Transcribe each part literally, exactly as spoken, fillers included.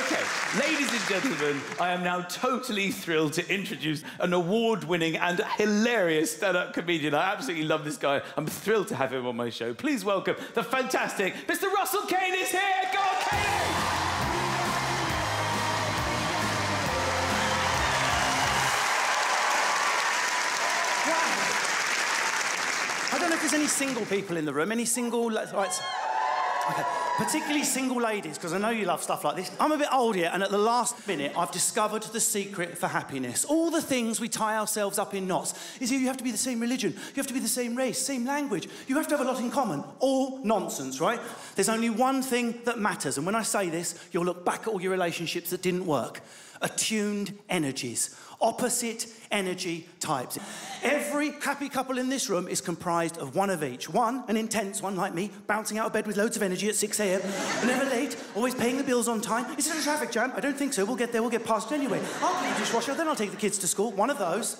OK, ladies and gentlemen, I am now totally thrilled to introduce an award-winning and hilarious stand-up comedian. I absolutely love this guy. I'm thrilled to have him on my show. Please welcome the fantastic Mister Russell Kane is here! Go on, Kane! I don't know if there's any single people in the room. Any single... Right. Okay. Particularly single ladies, because I know you love stuff like this. I'm a bit old here, and at the last minute, I've discovered the secret for happiness. All the things we tie ourselves up in knots is you have to be the same religion, you have to be the same race, same language, you have to have a lot in common. All nonsense, right? There's only one thing that matters, and when I say this, you'll look back at all your relationships that didn't work. Attuned energies. Opposite energy types. Every happy couple in this room is comprised of one of each. One, an intense one like me, bouncing out of bed with loads of energy at six a m Never late, always paying the bills on time. Is it a traffic jam? I don't think so. We'll get there, we'll get past it anyway. I'll clean the dishwasher, then I'll take the kids to school. One of those.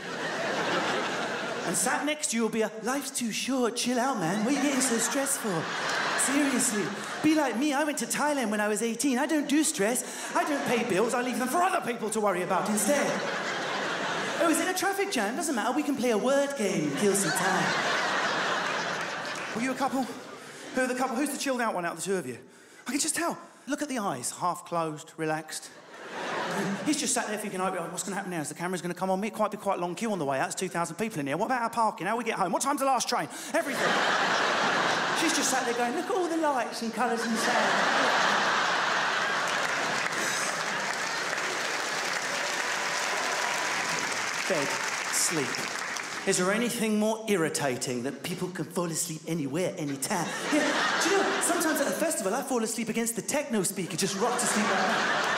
And sat next to you will be a, life's too short, chill out, man. What are you getting so stressed for? Seriously. Be like me, I went to Thailand when I was eighteen. I don't do stress. I don't pay bills, I leave them for other people to worry about instead. Oh, is it a traffic jam? Doesn't matter, we can play a word game and kill some time. Were you a couple? Who are the couple? Who's the chilled out one out of the two of you? I can just tell. Look at the eyes, half closed, relaxed. He's just sat there thinking, oh, what's going to happen now? Is the camera's going to come on me? It might be quite a long queue on the way out. It's two thousand people in here. What about our parking? How we get home? What time's the last train? Everything. She's just sat there going, look at all the lights and colours and sound. Bed, sleep. Is there anything more irritating that people can fall asleep anywhere, anytime? Yeah, do you know, sometimes at a festival, I fall asleep against the techno speaker, just rock to sleep like that.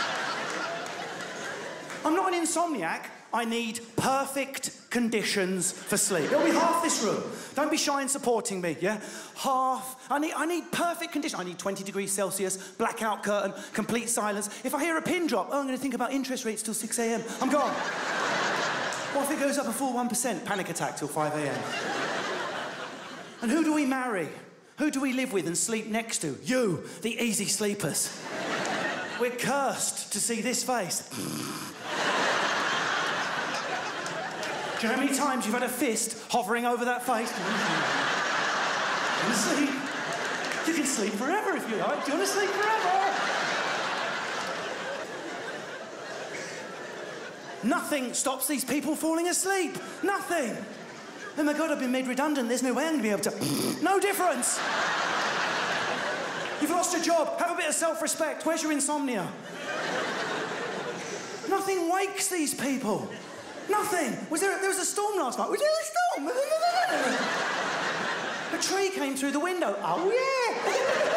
I'm not an insomniac. I need perfect conditions for sleep. It'll be half this room. Don't be shy in supporting me, yeah? Half. I need, I need perfect conditions. I need twenty degrees Celsius, blackout curtain, complete silence. If I hear a pin drop, oh, I'm going to think about interest rates till six a m I'm gone. What if it goes up a full one percent? Panic attack till five a m And who do we marry? Who do we live with and sleep next to? You, the easy sleepers. We're cursed to see this face. Do you know how many times you've had a fist hovering over that face? You want to sleep? You can sleep forever if you like. Do you want to sleep forever? Nothing stops these people falling asleep. Nothing. Oh my God, I've been made redundant. There's no way I'm going to be able to... No difference. You've lost your job. Have a bit of self-respect. Where's your insomnia? Nothing wakes these people. Nothing. Was there, there was a storm last night. Was there a storm? A tree came through the window. Oh, yeah.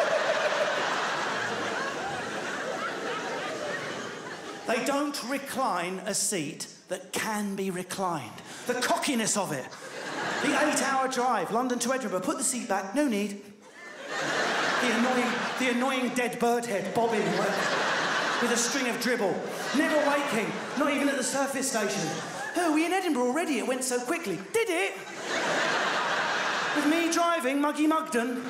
They don't recline a seat that can be reclined. The cockiness of it. The eight-hour drive, London to Edinburgh. Put the seat back. No need. The annoying, the annoying dead bird head bobbing with a string of dribble. Never waking. Not even at the surface station. Oh, we're in Edinburgh already. It went so quickly. Did it? With me driving, Muggy Mugden.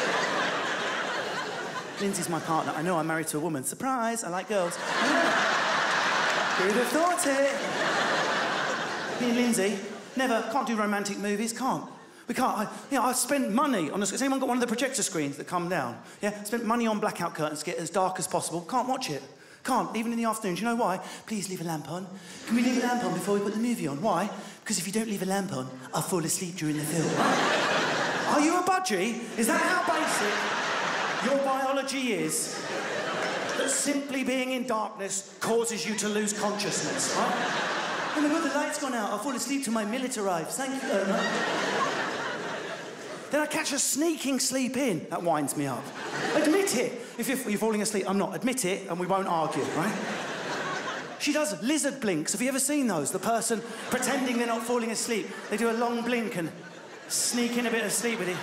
Lindsay's my partner. I know I'm married to a woman. Surprise, I like girls. Who'd have thought it? Me and Lindsay, never, can't do romantic movies, can't. We can't. I, you know, I spent money on... A, has anyone got one of the projector screens that come down? Yeah, spent money on blackout curtains to get as dark as possible. Can't watch it. Can't, even in the afternoon. Do you know why? Please leave a lamp on. Can we leave a lamp on before we put the movie on? Why? Because if you don't leave a lamp on, I'll fall asleep during the film. Are you a budgie? Is that how basic your biology is? That simply being in darkness causes you to lose consciousness, right? Oh my God, the light's gone out. I'll fall asleep till my millet arrives. Thank you very much. Then I catch a sneaking sleep in. That winds me up. Admit it. If you're, you're falling asleep, I'm not. Admit it, and we won't argue, right? She does lizard blinks. Have you ever seen those? The person pretending they're not falling asleep. They do a long blink and sneak in a bit of sleep with it.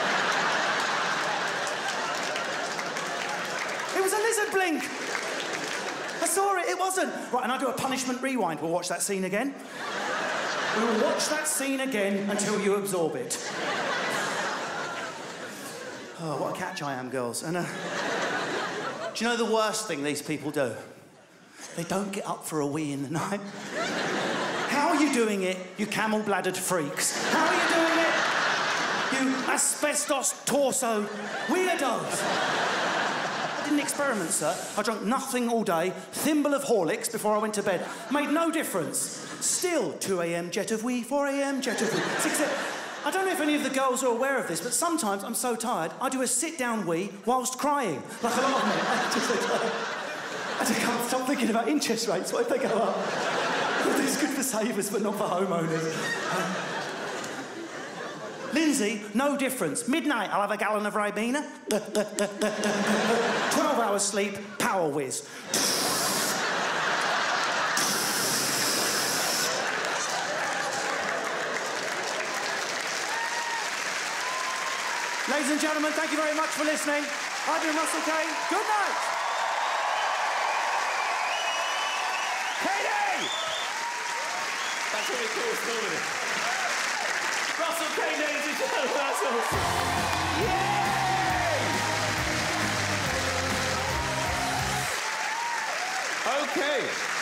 It was a lizard blink. I saw it. It wasn't. Right, and I do a punishment rewind. We'll watch that scene again. We will watch that scene again until you absorb it. Oh, what a catch I am, girls. And, uh... Do you know the worst thing these people do? They don't get up for a wee in the night. How are you doing it, you camel-bladdered freaks? How are you doing it, you asbestos torso weirdos? I didn't experiment, sir. I drank nothing all day, thimble of Horlicks before I went to bed. Made no difference. Still, two a m jet of wee, four a m jet of wee, six a m I don't know if any of the girls are aware of this, but sometimes I'm so tired, I do a sit-down wee whilst crying, like a lot of men. I just, I just can't stop thinking about interest rates. What if they go up? It's good for savers, but not for homeowners. Um, Lindsay, no difference. Midnight, I'll have a gallon of Ribena. Twelve hours sleep, power whiz. Ladies and gentlemen, thank you very much for listening. I've been Russell Kane. Good night. Kane! That's what he calls comedy. Russell Kane, ladies and gentlemen, that's awesome. Yay! Okay.